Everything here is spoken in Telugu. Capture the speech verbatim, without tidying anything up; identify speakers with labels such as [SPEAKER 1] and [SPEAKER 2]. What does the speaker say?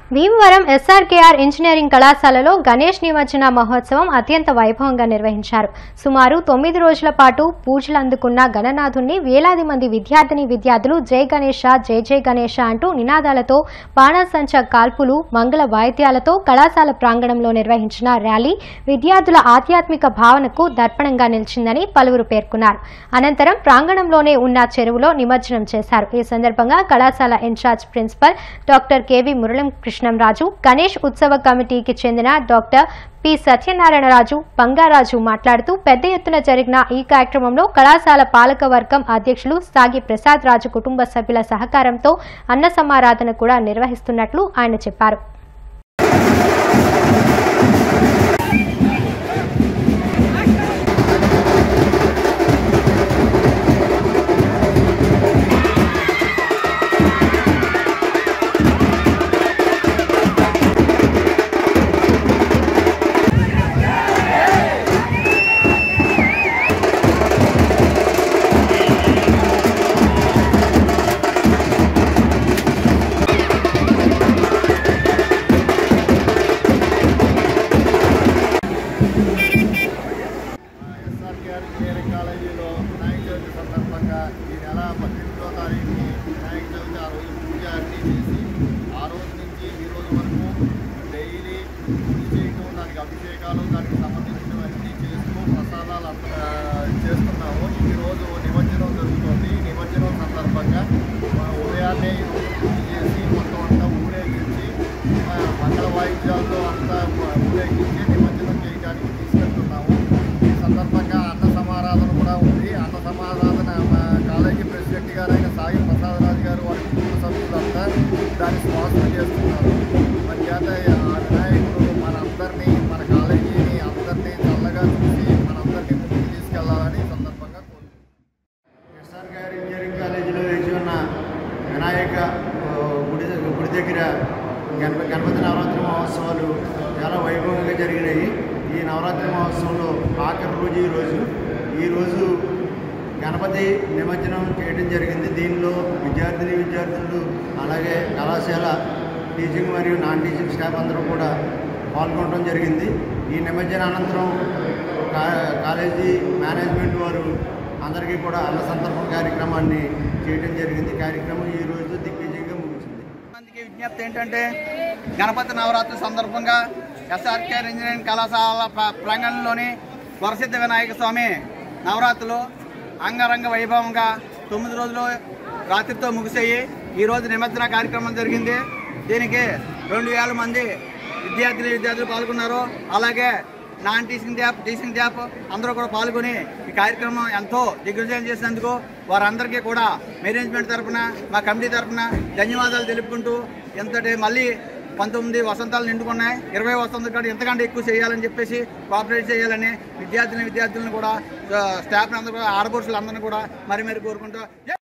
[SPEAKER 1] Bhimavaram S R K R engineering కళాశాలలో గణేష్ నిమజ్జన మహోత్సవం అత్యంత వైభవంగా నిర్వహించారు. సుమారు తొమ్మిది రోజుల పాటు పూజలు అందుకున్న గణనాథుణ్ణి వేలాది మంది విద్యార్థిని విద్యార్థులు జై గణేశ జై జై గణేశ అంటూ నినాదాలతో బాణాసంచ కాల్పులు మంగళ వాయిద్యాలతో కళాశాల ప్రాంగణంలో నిర్వహించిన ర్యాలీ విద్యార్థుల ఆధ్యాత్మిక భావనకు దర్పణంగా నిలిచిందని పలువురు పేర్కొన్నారు. అనంతరం ప్రాంగణంలోనే ఉన్న చెరువులో నిమజ్జనం చేశారు. ఈ సందర్భంగా కళాశాల in charge principal doctor K V Muralam Krishnamraju, Ganesh ఉత్సవ కమిటీకి చెందిన డాక్టర్ పి సత్యనారాయణరాజు, బంగారాజు మాట్లాడుతూ పెద్ద ఎత్తున జరిగిన ఈ కార్యక్రమంలో కళాశాల పాలకవర్గం అధ్యక్షులు సాగి ప్రసాద్ రాజు కుటుంబ సభ్యుల సహకారంతో అన్న సమారాధన కూడా నిర్వహిస్తున్నట్లు ఆయన చెప్పారు.
[SPEAKER 2] ఇంజనీరింగ్ కాలేజీలో వినాయక చవితి సందర్భంగా ఈ నెల పద్దెనిమిదో తారీఖుని వినాయక చవితి ఆ రోజు పూజ అన్నీ చేసి ఆ రోజు నుంచి ఈ రోజు వరకు డైలీ పూజ చేయటం, దానికి అభిషేకాలు, దానికి సంబంధించినవన్నీ చేస్తూ ప్రసాదాలు చేస్తున్నాము. ఈరోజు నిమజ్జనం జరుగుతుంది. నిమజ్జనం సందర్భంగా ఉదయాన్నే పూజ చేసి మొత్తం అంతా ఊరేగించి మంగళ వాయిద్యాలతో అంతా ఊరేగించి నిమజ్జనం చేయడానికి తీసుకెళ్తున్నాము. ఈ సందర్భంగా అన్న సమారాధన కూడా ఉంది. అన్న సమారాధన మా కాలేజీ ప్రెసిడెంట్ గారైన సాగి ప్రసాద్ రాజు గారు వారి కుటుంబ సభ్యులంతా దాన్ని స్పాన్సర్ చేస్తున్నారు. మన చేత ఆ వినాయకుడు మనందరినీ, మన కాలేజీని అందరినీ చల్లగా చూసి మనందరినీ ముందుకు తీసుకెళ్లాలని సందర్భంగా కోరుకుంటున్నాం. ఎస్ఆర్కేఆర్ ఇంజనీరింగ్ కాలేజీలో వేచి ఉన్న వినాయక గుడి గుడి దగ్గర గణపతి గణపతి నవరాత్రి మహోత్సవాలు చాలా వైభవంగా జరిగినాయి. ఈ నవరాత్రి మహోత్సవంలో ఆఖరి రోజు ఈరోజు ఈరోజు గణపతి నిమజ్జనం చేయడం జరిగింది. దీనిలో విద్యార్థిని విద్యార్థులు అలాగే కళాశాల టీచింగ్ మరియు నాన్ టీచింగ్ స్టాఫ్ అందరూ కూడా పాల్గొనడం జరిగింది. ఈ నిమజ్జన అనంతరం కాలేజీ మేనేజ్మెంట్ వారు అందరికీ కూడా అన్న సంతర్పణ కార్యక్రమాన్ని చేయడం జరిగింది. కార్యక్రమం ఈరోజు దిగ్విజయంగా ముగిసింది.
[SPEAKER 3] మందికి విజ్ఞప్తి ఏంటంటే, గణపతి నవరాత్రి సందర్భంగా ఎస్ఆర్కేఆర్ ఇంజనీరింగ్ కళాశాల ప్రాంగణంలోని వరసిద్ధ వినాయక స్వామి నవరాత్రులు అంగరంగ వైభవంగా తొమ్మిది రోజులు రాత్రితో ముగిసాయి. ఈరోజు నిమజ్జన కార్యక్రమం జరిగింది. దీనికి రెండు వేల మంది విద్యార్థులు విద్యార్థులు పాల్గొన్నారు. అలాగే non teaching staff teaching staff అందరూ కూడా పాల్గొని ఈ కార్యక్రమం ఎంతో దిగ్విజయం చేసినందుకు వారందరికీ కూడా మేనేజ్మెంట్ తరఫున, మా కమిటీ తరఫున ధన్యవాదాలు తెలుపుకుంటూ, ఎంతటి మళ్ళీ పంతొమ్మిది వసంతాలు నిండుకున్నాయి. ఇరవై వసంతాలు కంటే ఎంతకంటే ఎక్కువ చేయాలని చెప్పేసి కోఆపరేట్ చేయాలని విద్యార్థిని విద్యార్థులను కూడా స్టాఫ్ అందరూ కూడా ఆడపడుచులు అందరినీ కూడా మరి మరి కోరుకుంటూ